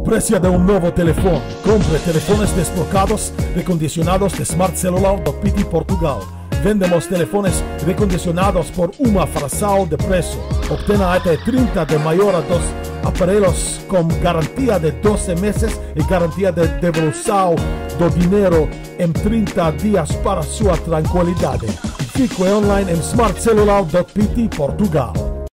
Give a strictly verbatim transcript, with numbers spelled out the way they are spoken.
precio de un nuevo teléfono. Compre teléfonos desbloqueados recondicionados de Smart Celular P T Portugal. Vendemos teléfonos recondicionados por uma fração de preço. Obtenha até trinta de maior a dos aparelhos com garantia de doze meses e garantia de devolução do dinheiro em trinta dias para sua tranquilidade. Fique online em smart celular P T Portugal.